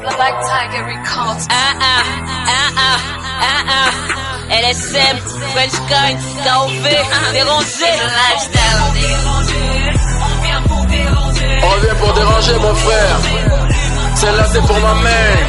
Black Tiger Records. LSM, French Kind, KOV, dérangé. On vient pour déranger mon frère. Celle-là c'est pour ma mère.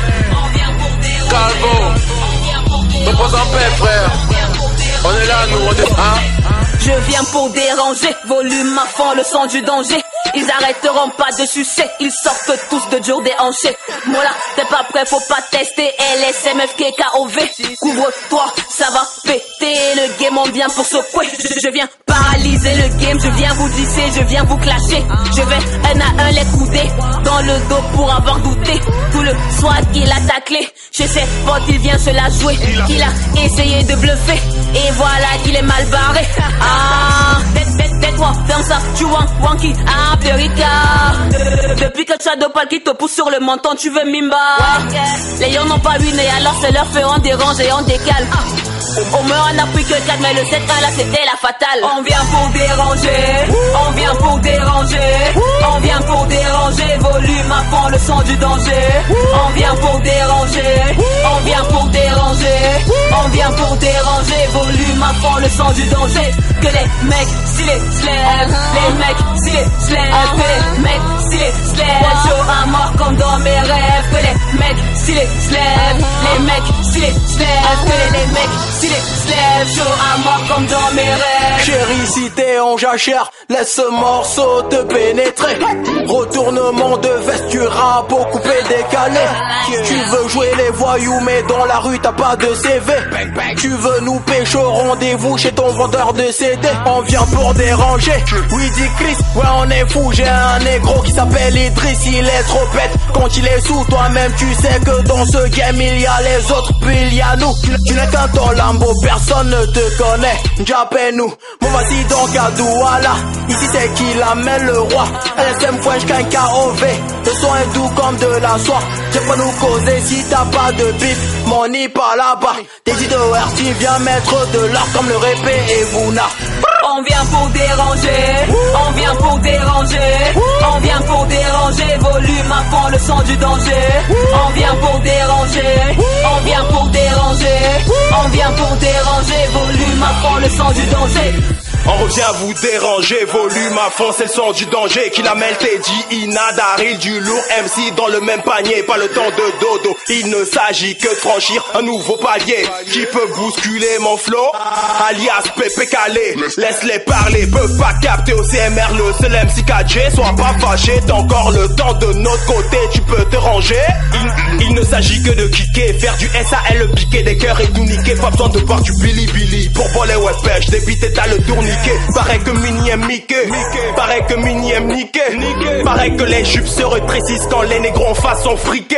Calvo, repose en paix frère. On est là nous, on est... Je viens pour déranger, volume à fond, le son du danger. Ils arrêteront pas de sucer, ils sortent tous de jour déhanchés. Moi là, t'es pas prêt, faut pas tester. LSM, FK, KOV, couvre-toi, ça va péter. Le game, on vient pour secouer. Je viens paralyser le game, je viens vous disser, je viens vous clasher. Je vais un à un les couder dans le dos pour avoir douté. Tout le swag il a taclé, chez ses potes il vient se la jouer. Il a essayé de bluffer, et voilà qu'il est mal barré. Tais-toi, ferme ça, tu wanky, depuis que Shadowpal qui te pousse sur le menton, tu veux Mimba. Les gens n'ont pas ruiné, alors c'est leur fait, on dérange et on décale. Au moins on a pris que 4, mais le 7 là c'était la fatale. On vient pour déranger, on vient pour déranger, on vient pour déranger, volume à fond, le son du danger. On vient pour déranger, on vient pour déranger, on vient pour déranger, volume à fond, le son du danger. Que les mecs s'ils se lèvent, les mecs s'ils se lèvent, que les mecs s'ils se lèvent, chaud à mort comme dans mes rêves. Que les mecs s'ils se lèvent, les mecs s'ils se lèvent, que les mecs s'ils se lèvent, chaud à mort comme dans mes rêves. Chérie, si t'es en jachère, laisse ce morceau te pénétrer. Retournement de veste, tu rap au coupé décalé. Tu veux jouer les voyous, mais dans la rue t'as pas de CV. Tu veux nous pécho, rendez-vous chez ton vendeur de CD. On vient pour déranger, oui dit Chris, ouais on est fou. J'ai un négro qui s'appelle Idriss, il est trop bête quand il est sous. Toi-même tu sais que dans ce game il y a les autres, puis il y a nous. Tu n'es qu'un ton Lambo, personne ne te connaît, j'appelle-nous. Bon vas-y donc à Douala, ici c'est qui l'amène le roi. LSM French Kind KOV, le son est doux comme de la soie. J'ai pas nous causer si t'as pas de bif, money par là-bas. Des idées tu viens mettre de l'art comme le répé et Bouna. On vient pour déranger, on vient pour déranger, on vient pour déranger, volume à fond, le son du danger. On vient pour déranger, on vient pour déranger, on vient pour déranger, volume à fond, le son du danger. On revient vous déranger, volume à fond, c'est le son du danger. Qui la mêle Teddy, Ina, Daryl, du lourd MC dans le même panier, pas le temps de dodo. Il ne s'agit que de franchir un nouveau palier. Qui peut bousculer mon flow, alias Pépé Calé. Laisse-les parler, peuvent pas capter au CMR le seul MC 4G. Sois pas fâché, t'as encore le temps de notre côté, tu peux te ranger. Il ne s'agit que de kicker, faire du SAL, piquer des cœurs et tout niquer. Pas besoin de voir du Billy Billy pour voler ouais pêche, débiter t'as le tourniquet. Paraît que Mini aime Mickey, paraît que Mini aime niquer. Paraît que les jupes se rétrécissent quand les négros en face sont friqués.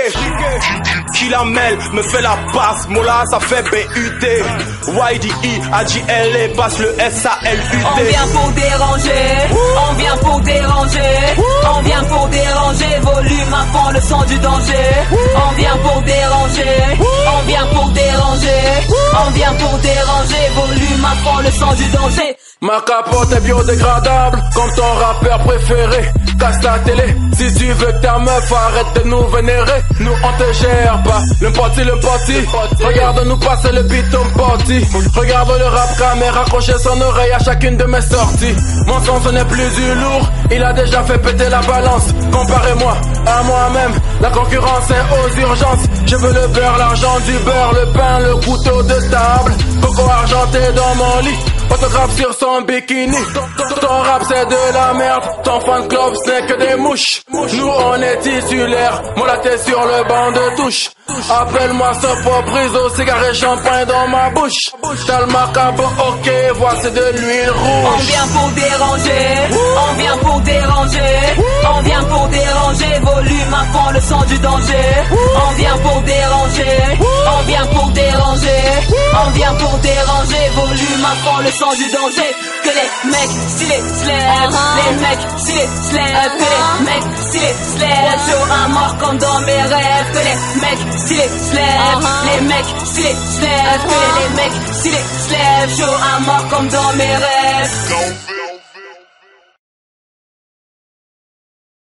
Qui la mêle, me fait la passe, Mola ça fait BUT. YDE, AJL passe le SALUT. On vient pour déranger, on vient pour déranger, on vient pour déranger, volume à fond, le son du danger. On vient pour déranger, on vient pour déranger, on vient pour déranger, volume à fond, le son du danger. Ma capote est biodégradable, comme ton rappeur préféré. Casse la télé, si tu veux que ta meuf arrête de nous vénérer. Nous on te gère pas, le parti. Regarde-nous passer le beat on party. Regarde le rap caméra accrocher son oreille à chacune de mes sorties. Mon son ce n'est plus du lourd, il a déjà fait péter la balance. Comparez-moi à moi-même, la concurrence est aux urgences. Je veux le beurre, l'argent du beurre, le pain, le couteau de table. Coco argenté dans mon lit, photographe sur son bikini. Ton rap c'est de la merde, ton fan club c'est que des mouches. Nous on est titulaires, moi la tête sur le banc de touche. Appelle-moi Sopo, prise au cigare et champagne dans ma bouche. T'as le macabre, ok, voici de l'huile rouge. On vient pour déranger, on vient pour déranger, on vient pour déranger, volume à fond, le son du danger. On vient pour déranger, on vient pour déranger, on vient pour déranger, volume à fond, le son du danger. Que les mecs stylés se lèvent, les mecs stylés se lèvent, que les mecs stylés se lèvent, chaud à mort comme dans mes rêves. Que les mecs stylés se lèvent, les mecs stylés se lèvent, que les mecs stylés se lèvent, chaud à mort comme dans mes rêves.